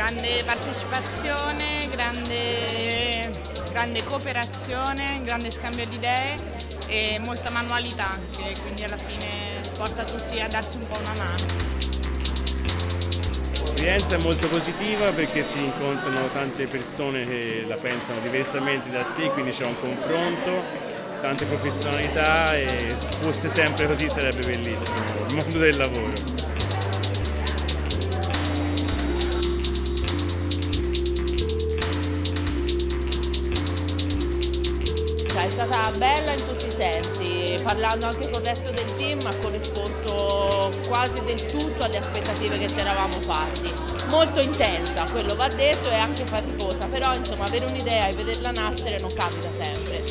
grande partecipazione, grande cooperazione, grande scambio di idee e molta manualità, che quindi alla fine porta tutti a darsi un po' una mano. L'esperienza è molto positiva perché si incontrano tante persone che la pensano diversamente da te, quindi c'è un confronto, tante professionalità e fosse sempre così sarebbe bellissimo, il mondo del lavoro. È stata bella in tutti i sensi, parlando anche con il resto del team ha corrisposto quasi del tutto alle aspettative che ci eravamo fatti. Molto intensa, quello va detto, e anche faticosa, però insomma avere un'idea e vederla nascere non capita sempre.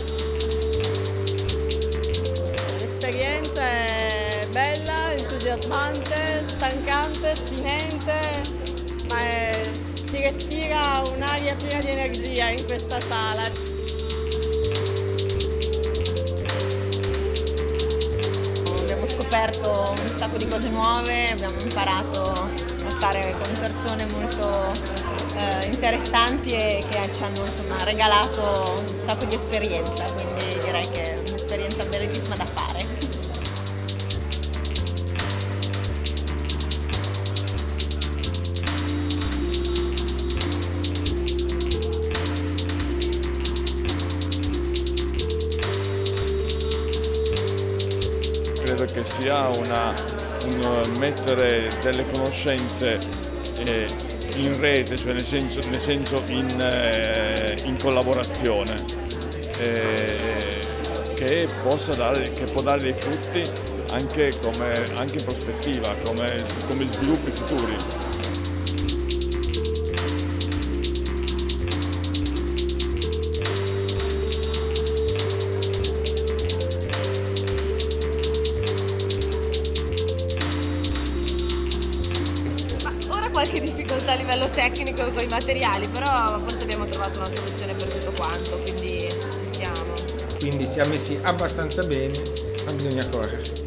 L'esperienza è bella, entusiasmante, stancante, spinente, ma si respira un'aria piena di energia in questa sala. Abbiamo scoperto un sacco di cose nuove, abbiamo imparato a stare con persone molto interessanti e che ci hanno regalato un sacco di esperienza, quindi direi che è un'esperienza bellissima da fare. Credo che sia un mettere delle conoscenze in rete, cioè nel senso in collaborazione, che può dare dei frutti anche in prospettiva, come sviluppi futuri. Qualche difficoltà a livello tecnico con i materiali, però forse abbiamo trovato una soluzione per tutto quanto, quindi ci siamo. Quindi siamo messi abbastanza bene, ma bisogna correre.